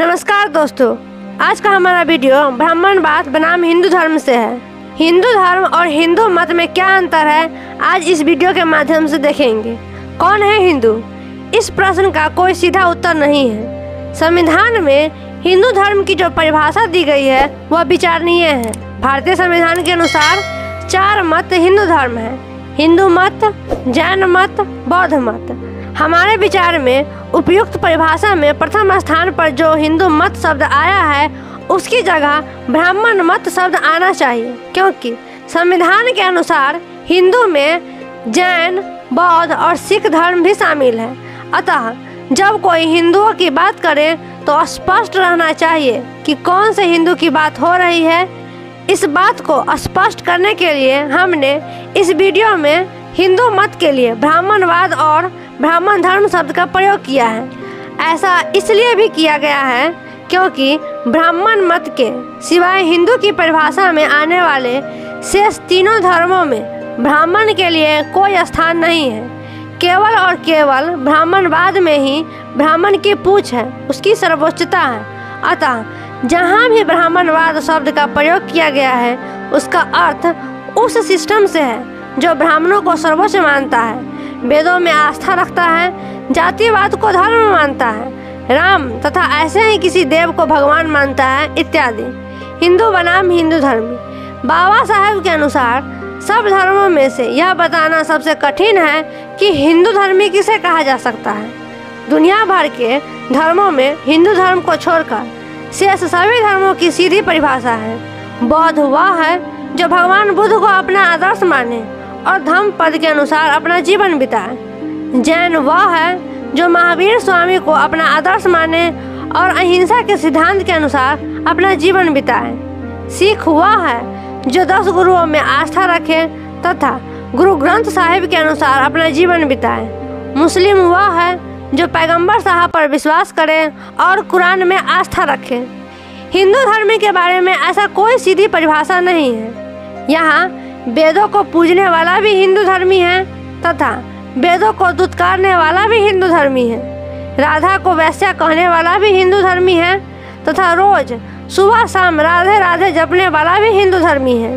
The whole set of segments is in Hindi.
नमस्कार दोस्तों, आज का हमारा वीडियो ब्राह्मणवाद बनाम हिंदू धर्म से है। हिंदू धर्म और हिंदू मत में क्या अंतर है, आज इस वीडियो के माध्यम से देखेंगे। कौन है हिंदू? इस प्रश्न का कोई सीधा उत्तर नहीं है। संविधान में हिंदू धर्म की जो परिभाषा दी गई है वह विचारणीय है। भारतीय संविधान के अनुसार 4 मत हिंदू धर्म है: हिंदू मत, जैन मत, बौद्ध मत। हमारे विचार में उपयुक्त परिभाषा में प्रथम स्थान पर जो हिंदू मत शब्द आया है उसकी जगह ब्राह्मण मत शब्द आना चाहिए, क्योंकि संविधान के अनुसार हिंदू में जैन, बौद्ध और सिख धर्म भी शामिल है। अतः जब कोई हिंदुओं की बात करे तो स्पष्ट रहना चाहिए कि कौन से हिंदू की बात हो रही है। इस बात को स्पष्ट करने के लिए हमने इस वीडियो में हिंदू मत के लिए ब्राह्मणवाद और ब्राह्मण धर्म शब्द का प्रयोग किया है। ऐसा इसलिए भी किया गया है क्योंकि ब्राह्मण मत के सिवाय हिंदू की परिभाषा में आने वाले शेष तीनों धर्मों में ब्राह्मण के लिए कोई स्थान नहीं है। केवल और केवल ब्राह्मणवाद में ही ब्राह्मण की पूछ है, उसकी सर्वोच्चता है। अतः जहाँ भी ब्राह्मणवाद शब्द का प्रयोग किया गया है उसका अर्थ उस सिस्टम से है जो ब्राह्मणों को सर्वोच्च मानता है, वेदों में आस्था रखता है, जातिवाद को धर्म मानता है, राम तथा ऐसे ही किसी देव को भगवान मानता है इत्यादि। हिंदू बनाम हिंदू धर्मी। बाबा साहेब के अनुसार सब धर्मों में से यह बताना सबसे कठिन है कि हिंदू धर्मी किसे कहा जा सकता है। दुनिया भर के धर्मों में हिंदू धर्म को छोड़कर शेष सभी धर्मों की सीधी परिभाषा है। बौद्ध वह है जो भगवान बुद्ध को अपना आदर्श माने और धम्म पद के अनुसार अपना जीवन बिताए। जैन वह है जो महावीर स्वामी को अपना आदर्श माने और अहिंसा के सिद्धांत के अनुसार अपना जीवन बिताए। सिख वह है जो 10 गुरुओं में आस्था रखे तथा गुरु ग्रंथ साहिब के अनुसार अपना जीवन बिताए। मुस्लिम वह है जो पैगंबर साहब पर विश्वास करे और कुरान में आस्था रखे। हिंदू धर्म के बारे में ऐसा कोई सीधी परिभाषा नहीं है। यहाँ वेदों को पूजने वाला भी हिंदू धर्मी है तथा वेदों को दुत्कारने वाला भी हिंदू धर्मी है। राधा को वैश्या कहने वाला भी हिंदू धर्मी है तथा रोज सुबह शाम राधे राधे जपने वाला भी हिंदू धर्मी है।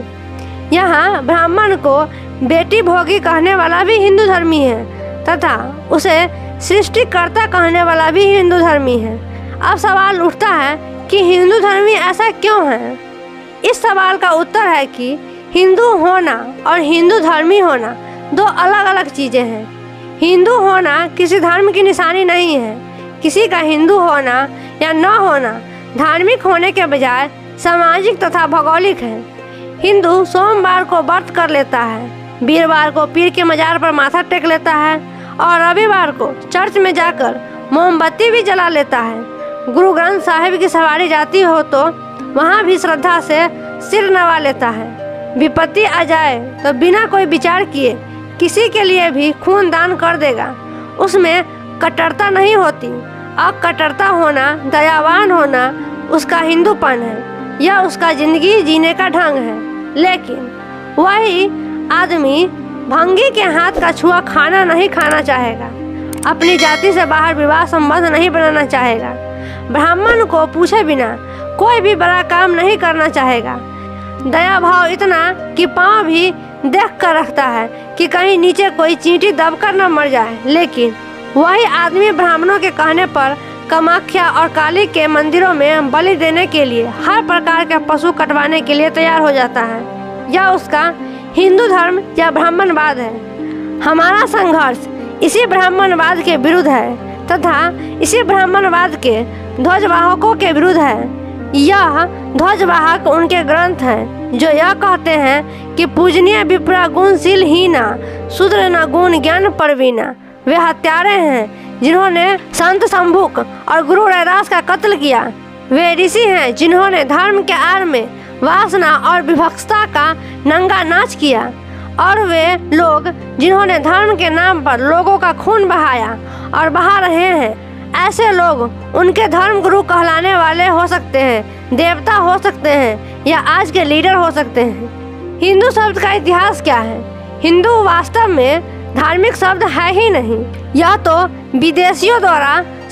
यहाँ ब्राह्मण को बेटी भोगी कहने वाला भी हिंदू धर्मी है तथा उसे सृष्टिकर्ता कहने वाला भी हिंदू धर्मी है। अब सवाल उठता है कि हिंदू धर्मी ऐसा क्यों है? इस सवाल का उत्तर है कि हिंदू होना और हिंदू धर्मी होना 2 अलग अलग चीज़ें हैं। हिंदू होना किसी धर्म की निशानी नहीं है। किसी का हिंदू होना या न होना धार्मिक होने के बजाय सामाजिक तथा भौगोलिक है। हिंदू सोमवार को व्रत कर लेता है, वीरवार को पीर के मजार पर माथा टेक लेता है और रविवार को चर्च में जाकर मोमबत्ती भी जला लेता है। गुरु ग्रंथ साहिब की सवारी जाती हो तो वहाँ भी श्रद्धा से सिर नवा लेता है। विपत्ति आ जाए तो बिना कोई विचार किए किसी के लिए भी खून दान कर देगा। उसमें कट्टरता नहीं होती। अकट्टरता होना, दयावान होना उसका हिंदूपन है, यह उसका जिंदगी जीने का ढंग है। लेकिन वही आदमी भंगी के हाथ का छुआ खाना नहीं खाना चाहेगा, अपनी जाति से बाहर विवाह संबंध नहीं बनाना चाहेगा, ब्राह्मण को पूछे बिना कोई भी बड़ा काम नहीं करना चाहेगा। दया भाव इतना कि पाँव भी देख कर रखता है कि कहीं नीचे कोई चींटी दबकर न मर जाए। लेकिन वही आदमी ब्राह्मणों के कहने पर कामाख्या और काली के मंदिरों में बलि देने के लिए हर प्रकार के पशु कटवाने के लिए तैयार हो जाता है। यह उसका हिंदू धर्म या ब्राह्मणवाद है। हमारा संघर्ष इसी ब्राह्मणवाद के विरुद्ध है तथा इसी ब्राह्मणवाद के ध्वजवाहकों के विरुद्ध है। यह ध्वजवाहक उनके ग्रंथ हैं जो यह कहते हैं कि पूजनीय विप्रा गुणशील हीना, शूद्र न गुण ज्ञान परवीना। वे हत्यारे हैं जिन्होंने संत शंभुक और गुरु रैदास का कत्ल किया। वे ऋषि हैं जिन्होंने धर्म के आड़ में वासना और विभत्सता का नंगा नाच किया। और वे लोग जिन्होंने धर्म के नाम पर लोगों का खून बहाया और बहा रहे हैं, ऐसे लोग उनके धर्म गुरु कहलाने वाले हो सकते हैं, देवता हो सकते हैं या आज के लीडर हो सकते हैं। हिंदू शब्द का इतिहास क्या है? हिंदू वास्तव में धार्मिक शब्द है ही नहीं। यह तो विदेशियों द्वारा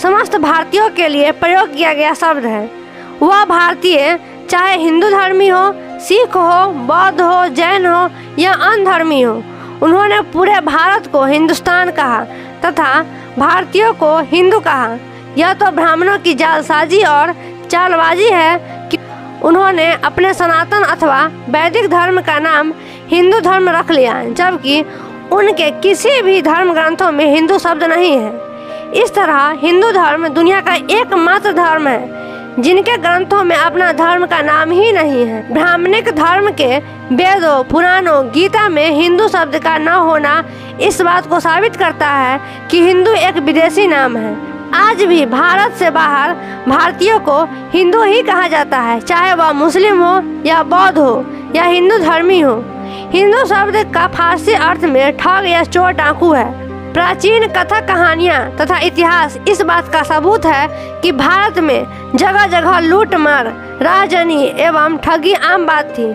समस्त भारतीयों के लिए प्रयोग किया गया शब्द है। वह भारतीय चाहे हिंदू धर्मी हो, सिख हो, बौद्ध हो, जैन हो या अन्य धर्मी हो, उन्होंने पूरे भारत को हिंदुस्तान कहा तथा भारतीयों को हिंदू कहा। यह तो ब्राह्मणों की जालसाजी और चालबाजी है कि उन्होंने अपने सनातन अथवा वैदिक धर्म का नाम हिंदू धर्म रख लिया, जबकि उनके किसी भी धर्म ग्रंथों में हिंदू शब्द नहीं है। इस तरह हिंदू धर्म दुनिया का एकमात्र धर्म है जिनके ग्रंथों में अपना धर्म का नाम ही नहीं है। ब्राह्मणिक धर्म के वेदों, पुराणों, गीता में हिंदू शब्द का न होना इस बात को साबित करता है कि हिंदू एक विदेशी नाम है। आज भी भारत से बाहर भारतीयों को हिंदू ही कहा जाता है, चाहे वह मुस्लिम हो या बौद्ध हो या हिंदू धर्मी हो। हिंदू शब्द का फारसी अर्थ में ठग या चोर डाकू है। प्राचीन कथा कहानियाँ तथा इतिहास इस बात का सबूत है कि भारत में जगह जगह लूट मार, राजनी एवं ठगी आम बात थी।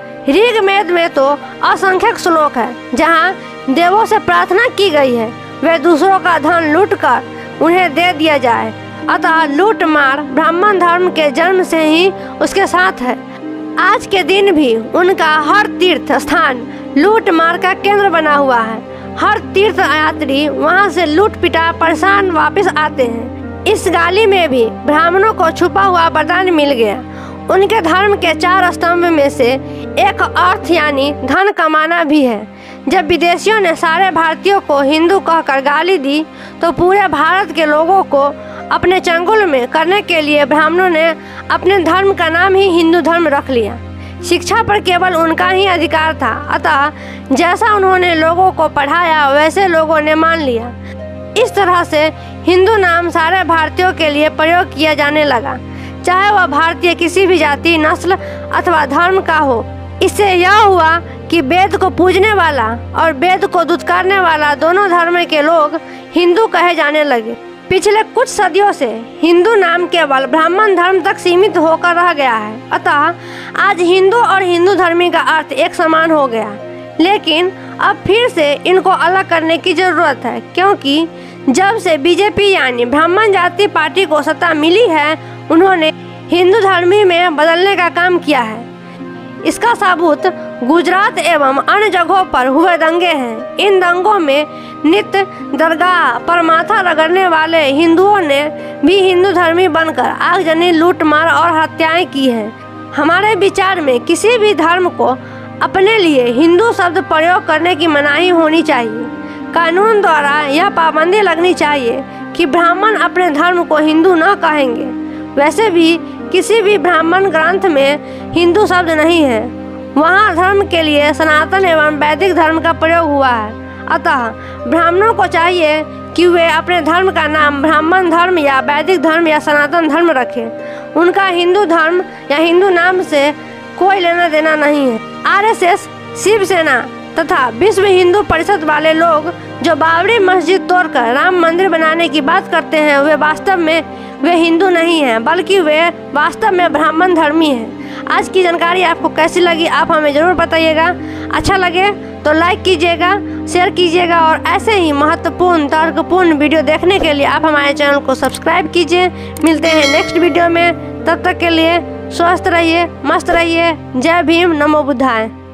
ऋग्वेद में तो असंख्यक श्लोक है जहाँ देवों से प्रार्थना की गई है वे दूसरों का धन लूट कर उन्हें दे दिया जाए। अतः लूट मार ब्राह्मण धर्म के जन्म से ही उसके साथ है। आज के दिन भी उनका हर तीर्थ स्थान लूट मार का केंद्र बना हुआ है। हर तीर्थ यात्री वहां से लूट पिटा परेशान वापस आते हैं। इस गाली में भी ब्राह्मणों को छुपा हुआ वरदान मिल गया। उनके धर्म के 4 स्तंभ में से एक अर्थ यानी धन कमाना भी है। जब विदेशियों ने सारे भारतीयों को हिंदू कहकर गाली दी तो पूरे भारत के लोगों को अपने चंगुल में करने के लिए ब्राह्मणों ने अपने धर्म का नाम ही हिंदू धर्म रख लिया। शिक्षा पर केवल उनका ही अधिकार था, अतः जैसा उन्होंने लोगों को पढ़ाया वैसे लोगों ने मान लिया। इस तरह से हिंदू नाम सारे भारतीयों के लिए प्रयोग किया जाने लगा, चाहे वह भारतीय किसी भी जाति, नस्ल अथवा धर्म का हो। इससे यह हुआ कि वेद को पूजने वाला और वेद को दुत्कारने वाला दोनों धर्म के लोग हिंदू कहे जाने लगे। पिछले कुछ सदियों से हिंदू नाम केवल ब्राह्मण धर्म तक सीमित होकर रह गया है, अतः आज हिंदू और हिंदू धर्मी का अर्थ एक समान हो गया। लेकिन अब फिर से इनको अलग करने की जरूरत है, क्योंकि जब से बीजेपी यानी ब्राह्मण जाति पार्टी को सत्ता मिली है, उन्होंने हिंदू धर्मी में बदलने का काम किया है। इसका सबूत गुजरात एवं अन्य जगहों पर हुए दंगे हैं। इन दंगों में नित्य दरगाह पर माथा रगड़ने वाले हिंदुओं ने भी हिंदू धर्मी बनकर आगजनी, लूटमार और हत्याएं की हैं। हमारे विचार में किसी भी धर्म को अपने लिए हिंदू शब्द प्रयोग करने की मनाही होनी चाहिए। कानून द्वारा यह पाबंदी लगनी चाहिए कि ब्राह्मण अपने धर्म को हिंदू न कहेंगे। वैसे भी किसी भी ब्राह्मण ग्रंथ में हिंदू शब्द नहीं है। वहाँ धर्म के लिए सनातन एवं वैदिक धर्म का प्रयोग हुआ है। अतः ब्राह्मणों को चाहिए कि वे अपने धर्म का नाम ब्राह्मण धर्म या वैदिक धर्म या सनातन धर्म रखें। उनका हिंदू धर्म या हिंदू नाम से कोई लेना देना नहीं है। आरएसएस, शिवसेना तथा विश्व हिंदू परिषद वाले लोग जो बाबरी मस्जिद तोड़कर राम मंदिर बनाने की बात करते हैं, वे वास्तव में वे हिंदू नहीं हैं, बल्कि वे वास्तव में ब्राह्मण धर्मी हैं। आज की जानकारी आपको कैसी लगी आप हमें ज़रूर बताइएगा। अच्छा लगे तो लाइक कीजिएगा, शेयर कीजिएगा और ऐसे ही महत्वपूर्ण तर्कपूर्ण वीडियो देखने के लिए आप हमारे चैनल को सब्सक्राइब कीजिए। मिलते हैं नेक्स्ट वीडियो में, तब तक के लिए स्वस्थ रहिए, मस्त रहिए। जय भीम, नमो बुद्धाय।